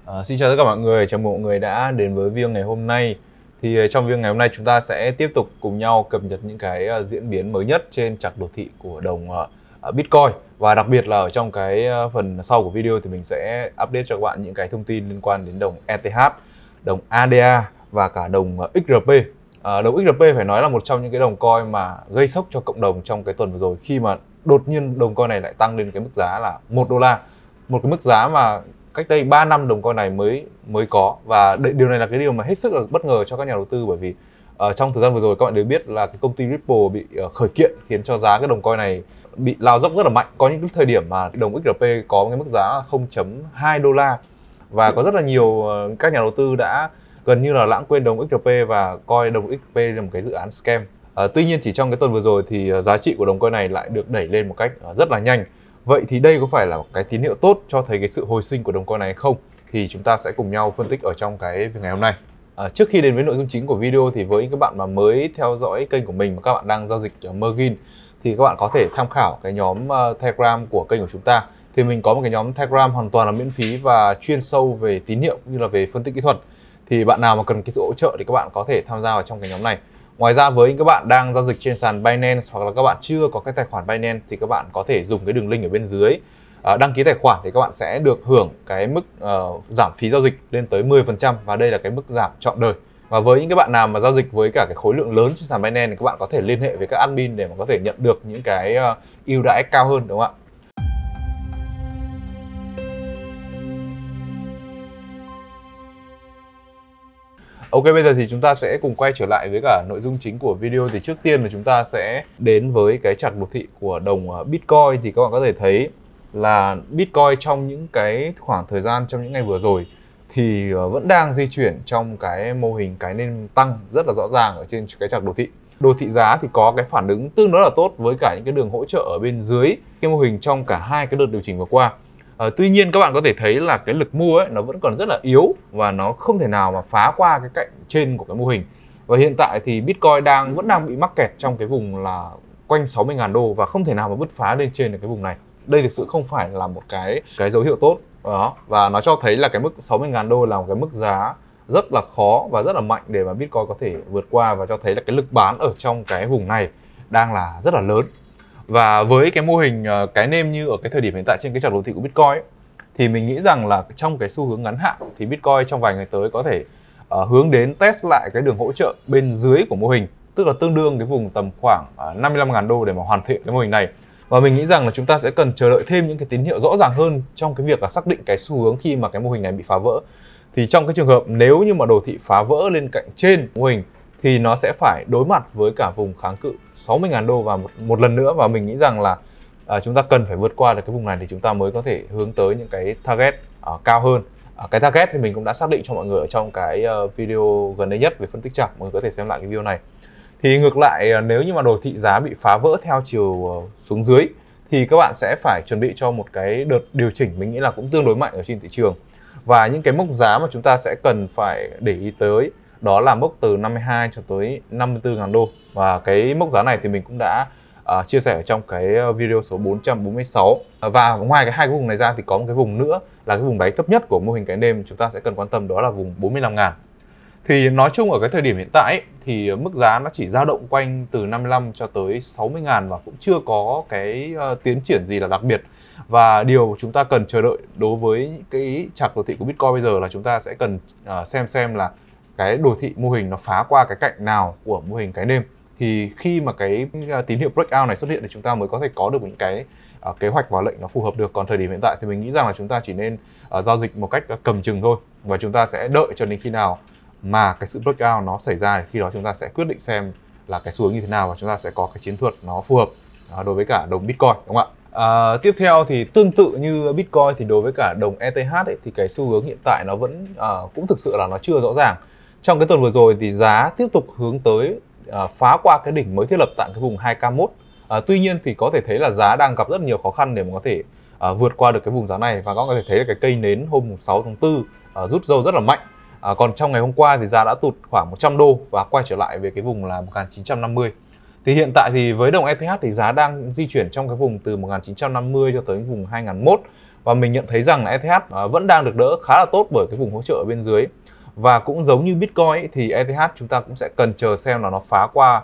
Xin chào tất cả mọi người, chào mừng mọi người đã đến với video ngày hôm nay. Thì trong video ngày hôm nay chúng ta sẽ tiếp tục cùng nhau cập nhật những cái diễn biến mới nhất trên chặng đồ thị của đồng Bitcoin. Và đặc biệt là ở trong cái phần sau của video thì mình sẽ update cho các bạn những cái thông tin liên quan đến đồng ETH, đồng ADA và cả đồng XRP. Đồng XRP phải nói là một trong những cái đồng coin mà gây sốc cho cộng đồng trong cái tuần vừa rồi, khi mà đột nhiên đồng coin này lại tăng lên cái mức giá là $1. Một cái mức giá mà cách đây 3 năm đồng coin này mới có, và điều này là cái điều mà hết sức là bất ngờ cho các nhà đầu tư, bởi vì trong thời gian vừa rồi các bạn đều biết là cái công ty Ripple bị khởi kiện khiến cho giá cái đồng coin này bị lao dốc rất là mạnh. Có những thời điểm mà đồng XRP có cái mức giá là $0.2 và có rất là nhiều các nhà đầu tư đã gần như là lãng quên đồng XRP và coi đồng XRP là một cái dự án scam. Tuy nhiên chỉ trong cái tuần vừa rồi thì giá trị của đồng coin này lại được đẩy lên một cách rất là nhanh. Vậy thì đây có phải là một cái tín hiệu tốt cho thấy cái sự hồi sinh của đồng coin này hay không? Thì chúng ta sẽ cùng nhau phân tích ở trong cái video ngày hôm nay. Trước khi đến với nội dung chính của video thì với các bạn mà mới theo dõi kênh của mình mà các bạn đang giao dịch ở Mergin thì các bạn có thể tham khảo cái nhóm Telegram của kênh của chúng ta. Thì mình có một cái nhóm Telegram hoàn toàn là miễn phí và chuyên sâu về tín hiệu cũng như là về phân tích kỹ thuật. Thì bạn nào mà cần cái sự hỗ trợ thì các bạn có thể tham gia vào trong cái nhóm này. Ngoài ra với các bạn đang giao dịch trên sàn Binance hoặc là các bạn chưa có cái tài khoản Binance thì các bạn có thể dùng cái đường link ở bên dưới, đăng ký tài khoản thì các bạn sẽ được hưởng cái mức giảm phí giao dịch lên tới 10%, và đây là cái mức giảm trọn đời. Và với những cái bạn nào mà giao dịch với cả cái khối lượng lớn trên sàn Binance thì các bạn có thể liên hệ với các admin để mà có thể nhận được những cái ưu đãi cao hơn, đúng không ạ? Ok, bây giờ thì chúng ta sẽ cùng quay trở lại với cả nội dung chính của video. Thì trước tiên là chúng ta sẽ đến với cái chart đồ thị của đồng Bitcoin. Thì các bạn có thể thấy là Bitcoin trong những cái khoảng thời gian trong những ngày vừa rồi thì vẫn đang di chuyển trong cái mô hình cái nền tăng rất là rõ ràng ở trên cái chart đồ thị. Đồ thị giá thì có cái phản ứng tương đối là tốt với cả những cái đường hỗ trợ ở bên dưới cái mô hình trong cả hai cái đợt điều chỉnh vừa qua. Tuy nhiên các bạn có thể thấy là cái lực mua ấy nó vẫn còn rất là yếu và nó không thể nào mà phá qua cái cạnh trên của cái mô hình. Và hiện tại thì Bitcoin vẫn đang bị mắc kẹt trong cái vùng là quanh 60.000 đô và không thể nào mà bứt phá lên trên được cái vùng này. Đây thực sự không phải là một cái dấu hiệu tốt đó, và nó cho thấy là cái mức 60.000 đô là một cái mức giá rất là khó và rất là mạnh để mà Bitcoin có thể vượt qua, và cho thấy là cái lực bán ở trong cái vùng này đang là rất là lớn. Và với cái mô hình cái nêm như ở cái thời điểm hiện tại trên cái chart đồ thị của Bitcoin ấy, thì mình nghĩ rằng là trong cái xu hướng ngắn hạn thì Bitcoin trong vài ngày tới có thể hướng đến test lại cái đường hỗ trợ bên dưới của mô hình, tức là tương đương cái vùng tầm khoảng 55.000 đô để mà hoàn thiện cái mô hình này. Và mình nghĩ rằng là chúng ta sẽ cần chờ đợi thêm những cái tín hiệu rõ ràng hơn trong cái việc là xác định cái xu hướng khi mà cái mô hình này bị phá vỡ. Thì trong cái trường hợp nếu như mà đồ thị phá vỡ lên cạnh trên mô hình thì nó sẽ phải đối mặt với cả vùng kháng cự 60.000 đô và một lần nữa, và mình nghĩ rằng là chúng ta cần phải vượt qua được cái vùng này thì chúng ta mới có thể hướng tới những cái target cao hơn. Cái target thì mình cũng đã xác định cho mọi người ở trong cái video gần đây nhất về phân tích chart, mọi người có thể xem lại cái video này. Thì ngược lại, nếu như mà đồ thị giá bị phá vỡ theo chiều xuống dưới thì các bạn sẽ phải chuẩn bị cho một cái đợt điều chỉnh mình nghĩ là cũng tương đối mạnh ở trên thị trường. Và những cái mốc giá mà chúng ta sẽ cần phải để ý tới đó là mốc từ 52 cho tới 54.000 đô. Và cái mốc giá này thì mình cũng đã chia sẻ ở trong cái video số 446. Và ngoài hai cái vùng này ra thì có một cái vùng nữa là cái vùng đáy thấp nhất của mô hình cái nêm chúng ta sẽ cần quan tâm, đó là vùng 45.000. Thì nói chung ở cái thời điểm hiện tại ấy, thì mức giá nó chỉ dao động quanh từ 55 cho tới 60.000 và cũng chưa có cái tiến triển gì là đặc biệt. Và điều chúng ta cần chờ đợi đối với cái chart đồ thị của Bitcoin bây giờ là chúng ta sẽ cần xem là cái đồ thị mô hình nó phá qua cái cạnh nào của mô hình cái nêm. Thì khi mà cái tín hiệu breakout này xuất hiện thì chúng ta mới có thể có được những cái kế hoạch vào lệnh nó phù hợp được. Còn thời điểm hiện tại thì mình nghĩ rằng là chúng ta chỉ nên giao dịch một cách cầm chừng thôi, và chúng ta sẽ đợi cho đến khi nào mà cái sự breakout nó xảy ra thì khi đó chúng ta sẽ quyết định xem là cái xu hướng như thế nào và chúng ta sẽ có cái chiến thuật nó phù hợp đối với cả đồng Bitcoin, đúng không ạ? Tiếp theo thì tương tự như Bitcoin thì đối với cả đồng ETH ấy, thì cái xu hướng hiện tại nó vẫn cũng thực sự là nó chưa rõ ràng. Trong cái tuần vừa rồi thì giá tiếp tục hướng tới phá qua cái đỉnh mới thiết lập tại cái vùng 2K1. Tuy nhiên thì có thể thấy là giá đang gặp rất nhiều khó khăn để mà có thể vượt qua được cái vùng giá này, và các bạn có thể thấy là cái cây nến hôm 6 tháng 4 rút dâu rất là mạnh. Còn trong ngày hôm qua thì giá đã tụt khoảng 100 đô và quay trở lại về cái vùng là 1950. Thì hiện tại thì với đồng ETH thì giá đang di chuyển trong cái vùng từ 1950 cho tới vùng 2001. Và mình nhận thấy rằng là ETH vẫn đang được đỡ khá là tốt bởi cái vùng hỗ trợ ở bên dưới. Và cũng giống như Bitcoin ấy, thì ETH chúng ta cũng sẽ cần chờ xem là nó phá qua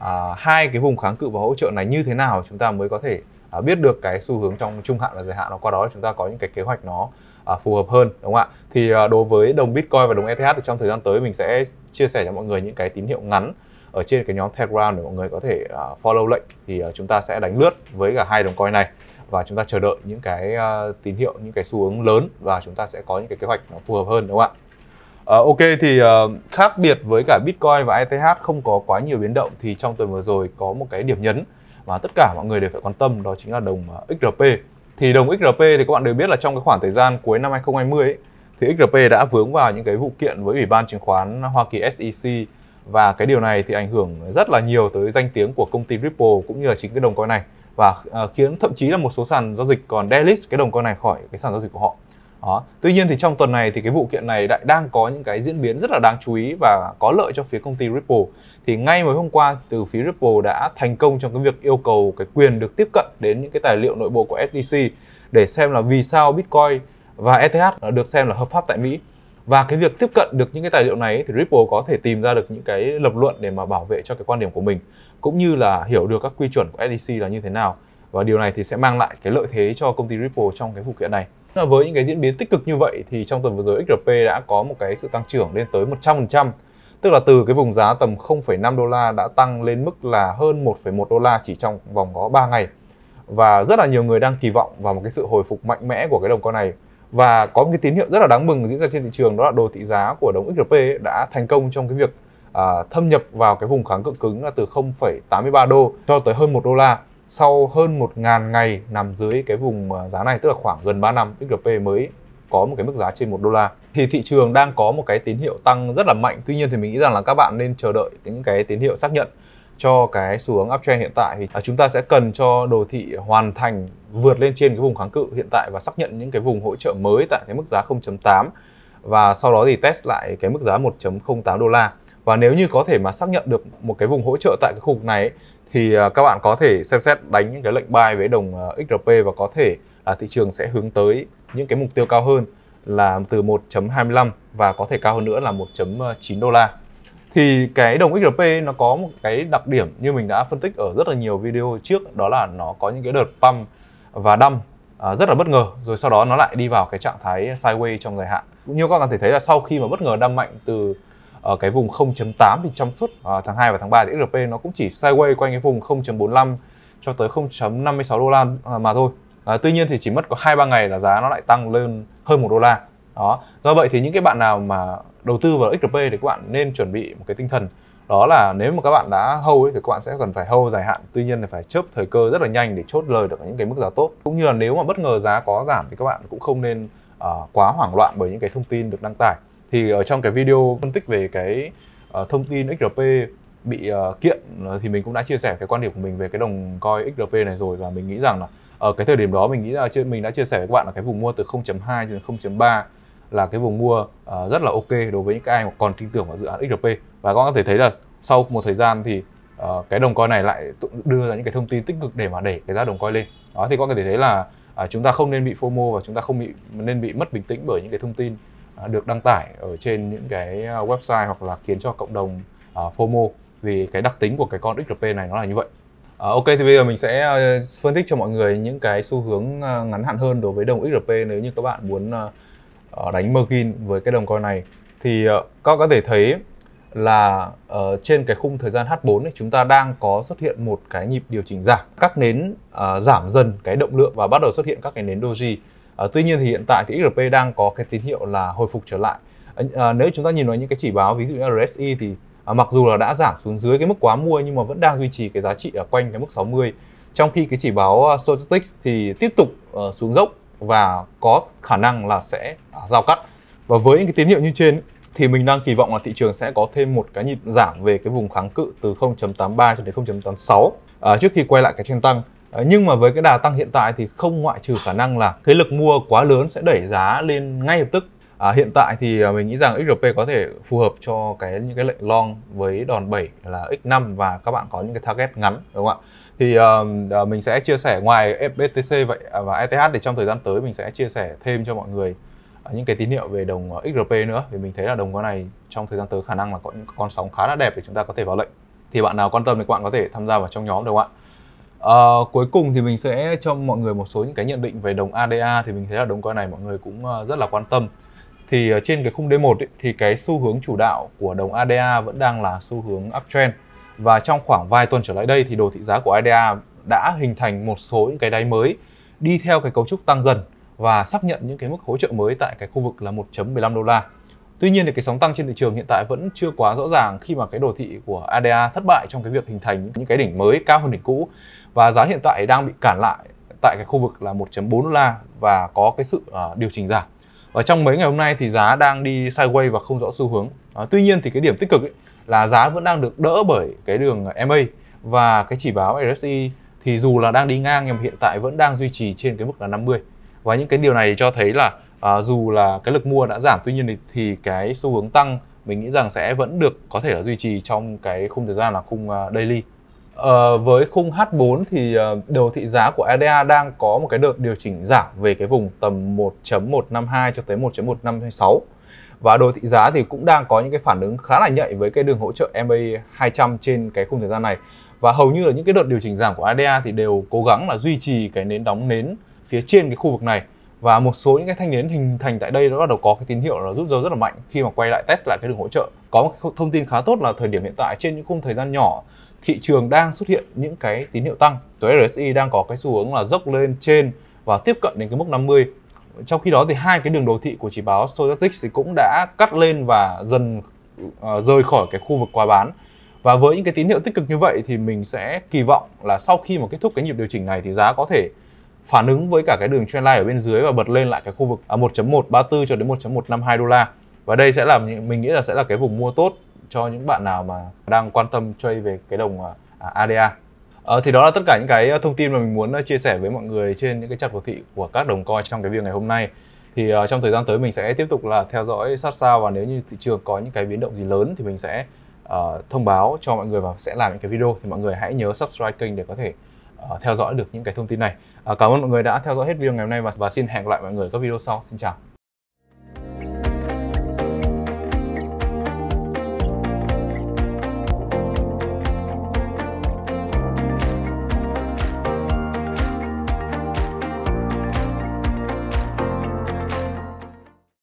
hai cái vùng kháng cự và hỗ trợ này như thế nào, chúng ta mới có thể biết được cái xu hướng trong trung hạn và dài hạn, và qua đó chúng ta có những cái kế hoạch nó phù hợp hơn, đúng không ạ? Thì đối với đồng Bitcoin và đồng ETH thì trong thời gian tới mình sẽ chia sẻ cho mọi người những cái tín hiệu ngắn ở trên cái nhóm Telegram để mọi người có thể follow lệnh, thì chúng ta sẽ đánh lướt với cả hai đồng coin này và chúng ta chờ đợi những cái tín hiệu, những cái xu hướng lớn, và chúng ta sẽ có những cái kế hoạch nó phù hợp hơn, đúng không ạ? Ok, thì khác biệt với cả Bitcoin và ETH không có quá nhiều biến động, thì trong tuần vừa rồi có một cái điểm nhấn mà tất cả mọi người đều phải quan tâm, đó chính là đồng XRP. Thì đồng XRP thì các bạn đều biết là trong cái khoảng thời gian cuối năm 2020 ấy, thì XRP đã vướng vào những cái vụ kiện với Ủy ban chứng khoán Hoa Kỳ SEC, và cái điều này thì ảnh hưởng rất là nhiều tới danh tiếng của công ty Ripple cũng như là chính cái đồng coin này, và khiến thậm chí là một số sàn giao dịch còn delist cái đồng coin này khỏi cái sàn giao dịch của họ. Đó. Tuy nhiên thì trong tuần này thì cái vụ kiện này đang có những cái diễn biến rất là đáng chú ý và có lợi cho phía công ty Ripple. Thì ngay mới hôm qua, từ phía Ripple đã thành công trong cái việc yêu cầu cái quyền được tiếp cận đến những cái tài liệu nội bộ của SEC để xem là vì sao Bitcoin và ETH được xem là hợp pháp tại Mỹ. Và cái việc tiếp cận được những cái tài liệu này thì Ripple có thể tìm ra được những cái lập luận để mà bảo vệ cho cái quan điểm của mình, cũng như là hiểu được các quy chuẩn của SEC là như thế nào. Và điều này thì sẽ mang lại cái lợi thế cho công ty Ripple trong cái vụ kiện này. Với những cái diễn biến tích cực như vậy thì trong tuần vừa rồi XRP đã có một cái sự tăng trưởng lên tới 100%, tức là từ cái vùng giá tầm 0,5 đô la đã tăng lên mức là hơn 1,1 đô la chỉ trong vòng có 3 ngày. Và rất là nhiều người đang kỳ vọng vào một cái sự hồi phục mạnh mẽ của cái đồng coin này. Và có một cái tín hiệu rất là đáng mừng diễn ra trên thị trường, đó là đồ thị giá của đồng XRP đã thành công trong cái việc thâm nhập vào cái vùng kháng cự cứng là từ 0,83 đô cho tới hơn 1 đô la. Sau hơn 1.000 ngày nằm dưới cái vùng giá này, tức là khoảng gần 3 năm, XRP mới có một cái mức giá trên 1 đô la. Thì thị trường đang có một cái tín hiệu tăng rất là mạnh. Tuy nhiên thì mình nghĩ rằng là các bạn nên chờ đợi những cái tín hiệu xác nhận cho cái xu hướng uptrend hiện tại. Thì chúng ta sẽ cần cho đồ thị hoàn thành vượt lên trên cái vùng kháng cự hiện tại và xác nhận những cái vùng hỗ trợ mới tại cái mức giá 0.8, và sau đó thì test lại cái mức giá 1.08 đô la. Và nếu như có thể mà xác nhận được một cái vùng hỗ trợ tại cái khu vực này ấy, thì các bạn có thể xem xét đánh những cái lệnh buy với đồng XRP, và có thể là thị trường sẽ hướng tới những cái mục tiêu cao hơn là từ 1.25 và có thể cao hơn nữa là 1.9 đô la. Thì cái đồng XRP nó có một cái đặc điểm như mình đã phân tích ở rất là nhiều video trước, đó là nó có những cái đợt pump và dump rất là bất ngờ, rồi sau đó nó lại đi vào cái trạng thái sideways trong dài hạn. Cũng như các bạn có thể thấy là sau khi mà bất ngờ dump mạnh từ ở cái vùng 0.8 thì trong suốt tháng 2 và tháng 3 thì XRP nó cũng chỉ sideways quanh cái vùng 0.45 cho tới 0.56 đô la mà thôi. Tuy nhiên thì chỉ mất có 2-3 ngày là giá nó lại tăng lên hơn 1 đô la. Đó. Do vậy thì những cái bạn nào mà đầu tư vào XRP thì các bạn nên chuẩn bị một cái tinh thần, đó là nếu mà các bạn đã hold ấy, thì các bạn sẽ cần phải hold dài hạn. Tuy nhiên là phải chớp thời cơ rất là nhanh để chốt lời được những cái mức giá tốt. Cũng như là nếu mà bất ngờ giá có giảm thì các bạn cũng không nên quá hoảng loạn bởi những cái thông tin được đăng tải. Thì ở trong cái video phân tích về cái thông tin XRP bị kiện thì mình cũng đã chia sẻ cái quan điểm của mình về cái đồng coin XRP này rồi, và mình nghĩ rằng là ở cái thời điểm đó mình nghĩ là mình đã chia sẻ với các bạn là cái vùng mua từ 0.2 đến 0.3 là cái vùng mua rất là ok đối với những cái ai mà còn tin tưởng vào dự án XRP. Và các bạn có thể thấy là sau một thời gian thì cái đồng coin này lại đưa ra những cái thông tin tích cực để mà đẩy cái giá đồng coin lên. Đó, thì các bạn có thể thấy là chúng ta không nên bị FOMO và chúng ta không nên bị mất bình tĩnh bởi những cái thông tin được đăng tải ở trên những cái website hoặc là khiến cho cộng đồng FOMO, vì cái đặc tính của cái con XRP này nó là như vậy. Ok, thì bây giờ mình sẽ phân tích cho mọi người những cái xu hướng ngắn hạn hơn đối với đồng XRP nếu như các bạn muốn đánh margin với cái đồng coin này. Thì các bạn có thể thấy là trên cái khung thời gian H4 ấy, chúng ta đang có xuất hiện một cái nhịp điều chỉnh giảm, các nến giảm dần cái động lượng và bắt đầu xuất hiện các cái nến doji. Tuy nhiên thì hiện tại thì XRP đang có cái tín hiệu là hồi phục trở lại. Nếu chúng ta nhìn vào những cái chỉ báo ví dụ như RSI thì mặc dù là đã giảm xuống dưới cái mức quá mua nhưng mà vẫn đang duy trì cái giá trị ở quanh cái mức 60. Trong khi cái chỉ báo Stochastic thì tiếp tục xuống dốc và có khả năng là sẽ giao cắt. Và với những cái tín hiệu như trên thì mình đang kỳ vọng là thị trường sẽ có thêm một cái nhịp giảm về cái vùng kháng cự từ 0.83 cho đến 0.86 trước khi quay lại cái trend tăng. Nhưng mà với cái đà tăng hiện tại thì không ngoại trừ khả năng là cái lực mua quá lớn sẽ đẩy giá lên ngay lập tức. Hiện tại thì mình nghĩ rằng XRP có thể phù hợp cho những cái lệnh long với đòn bẩy là X5 và các bạn có những cái target ngắn, đúng không ạ? Thì mình sẽ chia sẻ ngoài BTC vậy và ETH thì trong thời gian tới mình sẽ chia sẻ thêm cho mọi người những cái tín hiệu về đồng XRP nữa. Vì mình thấy là đồng coin này trong thời gian tới khả năng là có những con sóng khá là đẹp để chúng ta có thể vào lệnh. Thì bạn nào quan tâm thì các bạn có thể tham gia vào trong nhóm được không ạ? Cuối cùng thì mình sẽ cho mọi người một số những cái nhận định về đồng ADA. Thì mình thấy là đồng coin này mọi người cũng rất là quan tâm. Thì trên cái khung D1 ấy, thì cái xu hướng chủ đạo của đồng ADA vẫn đang là xu hướng uptrend. Và trong khoảng vài tuần trở lại đây thì đồ thị giá của ADA đã hình thành một số những cái đáy mới đi theo cái cấu trúc tăng dần và xác nhận những cái mức hỗ trợ mới tại cái khu vực là 1.15 đô la. Tuy nhiên thì cái sóng tăng trên thị trường hiện tại vẫn chưa quá rõ ràng khi mà cái đồ thị của ADA thất bại trong cái việc hình thành những cái đỉnh mới cao hơn đỉnh cũ, và giá hiện tại đang bị cản lại tại cái khu vực là 1.4 đô la và có cái sự điều chỉnh giảm. Và trong mấy ngày hôm nay thì giá đang đi sideways và không rõ xu hướng. Tuy nhiên thì cái điểm tích cực ấy là giá vẫn đang được đỡ bởi cái đường MA, và cái chỉ báo RSI thì dù là đang đi ngang nhưng mà hiện tại vẫn đang duy trì trên cái mức là 50. Và những cái điều này cho thấy là dù là cái lực mua đã giảm, tuy nhiên thì cái xu hướng tăng mình nghĩ rằng sẽ vẫn được có thể là duy trì trong cái khung thời gian là khung daily. Với khung H4 thì đồ thị giá của ADA đang có một cái đợt điều chỉnh giảm về cái vùng tầm 1.152 cho tới 1.1526. Và đồ thị giá thì cũng đang có những cái phản ứng khá là nhạy với cái đường hỗ trợ MA 200 trên cái khung thời gian này. Và hầu như là những cái đợt điều chỉnh giảm của ADA thì đều cố gắng là duy trì cái nến đóng nến phía trên cái khu vực này. Và một số những cái thanh nến hình thành tại đây nó bắt đầu có cái tín hiệu là rút dấu rất là mạnh khi mà quay lại test lại cái đường hỗ trợ. Có một cái thông tin khá tốt là thời điểm hiện tại trên những khung thời gian nhỏ, thị trường đang xuất hiện những cái tín hiệu tăng. Rồi RSI đang có cái xu hướng là dốc lên trên và tiếp cận đến cái mức 50. Trong khi đó thì hai cái đường đồ thị của chỉ báo Stochastic thì cũng đã cắt lên và dần rời khỏi cái khu vực quá bán. Và với những cái tín hiệu tích cực như vậy thì mình sẽ kỳ vọng là sau khi mà kết thúc cái nhịp điều chỉnh này thì giá có thể phản ứng với cả cái đường trendline ở bên dưới và bật lên lại cái khu vực 1.134 cho đến 1.152 đô la. Và đây sẽ là, mình nghĩ là sẽ là cái vùng mua tốt cho những bạn nào mà đang quan tâm trade về cái đồng ADA. Thì đó là tất cả những cái thông tin mà mình muốn chia sẻ với mọi người trên những cái chart đồ thị của các đồng coin trong cái video ngày hôm nay. Thì trong thời gian tới mình sẽ tiếp tục là theo dõi sát sao, và nếu như thị trường có những cái biến động gì lớn thì mình sẽ thông báo cho mọi người và sẽ làm những cái video. Thì mọi người hãy nhớ subscribe kênh để có thể theo dõi được những cái thông tin này. Cảm ơn mọi người đã theo dõi hết video ngày hôm nay và xin hẹn gặp lại mọi người ở các video sau. Xin chào.